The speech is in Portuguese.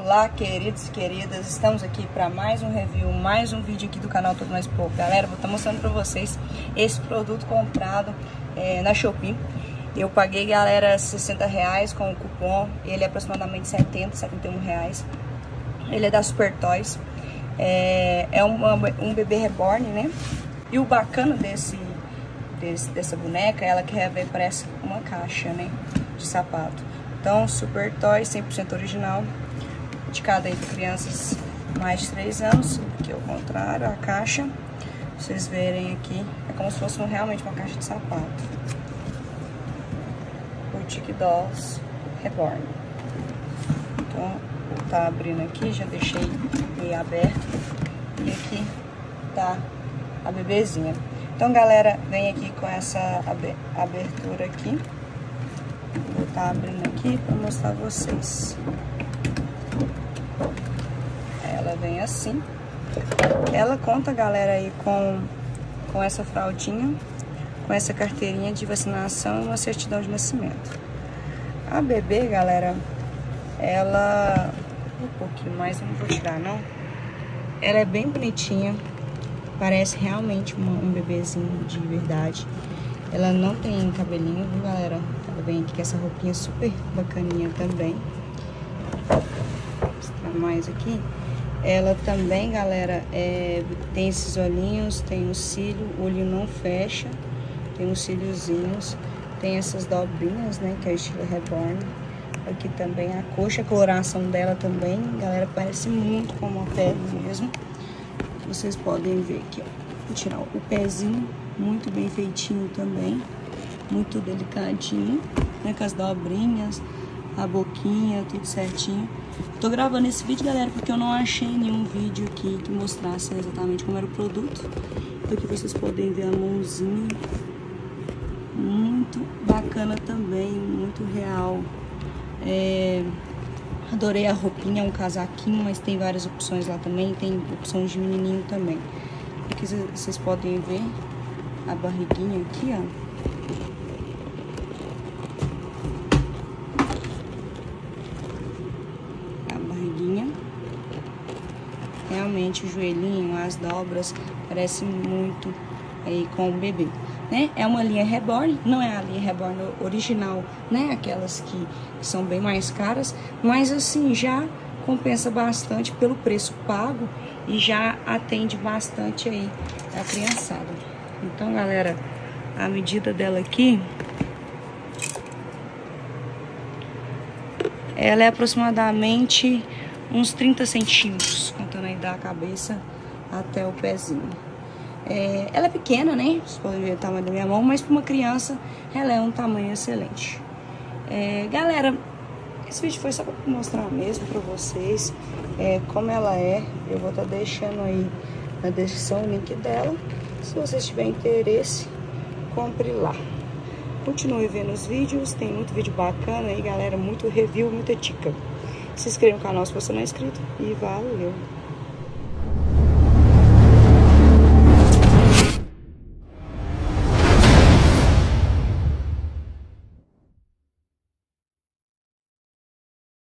Olá, queridos e queridas, estamos aqui para mais um review, mais um vídeo aqui do canal Tudo Mais Pouco. Galera, vou estar mostrando para vocês esse produto comprado na Shopee. Eu paguei, galera, R$60 com o cupom, ele é aproximadamente R$71. Ele é da Super Toys, um bebê reborn, né? E o bacana dessa boneca, ela que parece uma caixa, né, de sapato. Então, Super Toys, 100% original, indicada aí para crianças mais de 3 anos. Aqui é o contrário, a caixa, pra vocês verem aqui, é como se fosse realmente uma caixa de sapato. Boutique Dolls Reborn. Então, tá abrindo aqui, já deixei meio aberto. E aqui tá a bebezinha. Então, galera, vem aqui com essa abertura aqui. Vou estar abrindo aqui para mostrar a vocês. Ela vem assim. Ela conta, galera, aí com essa fraldinha, com essa carteirinha de vacinação e uma certidão de nascimento. A bebê, galera, ela... Um pouquinho mais, eu não vou tirar, não. Ela é bem bonitinha. Parece realmente um bebezinho de verdade. Ela não tem cabelinho, viu, galera? Ela vem aqui com essa roupinha super bacaninha também. Vou mostrar mais aqui. Ela também, galera, tem esses olhinhos, tem um cílio, o olho não fecha. Tem uns cíliozinhos. Tem essas dobrinhas, né, que é o estilo Reborn. Aqui também a coxa, a coloração dela também, galera, parece muito com uma pele mesmo. Vocês podem ver aqui, ó. Vou tirar o pezinho, muito bem feitinho também, muito delicadinho, né, com as dobrinhas, a boquinha, tudo certinho. Tô gravando esse vídeo, galera, porque eu não achei nenhum vídeo aqui que mostrasse exatamente como era o produto. Aqui vocês podem ver a mãozinha, muito bacana também, muito real. Adorei a roupinha, é um casaquinho, mas tem várias opções lá também, tem opções de menininho também. Aqui vocês podem ver a barriguinha aqui, ó. A barriguinha. Realmente o joelhinho, as dobras, parece muito aí com o bebê, né? É uma linha Reborn, não é a linha Reborn original, né? Aquelas que são bem mais caras, mas assim, já compensa bastante pelo preço pago e já atende bastante aí a criançada. Então, galera, a medida dela aqui, ela é aproximadamente uns 30 centímetros, contando aí da cabeça até o pezinho. Ela é pequena, né? Vocês podem ver o tamanho da minha mão, mas para uma criança ela é um tamanho excelente. Galera, esse vídeo foi só para mostrar mesmo para vocês como ela é. Eu vou estar deixando aí na descrição o link dela. Se vocês tiverem interesse, compre lá. Continue vendo os vídeos, tem muito vídeo bacana aí, galera, muito review, muita dica. Se inscreva no canal se você não é inscrito e valeu!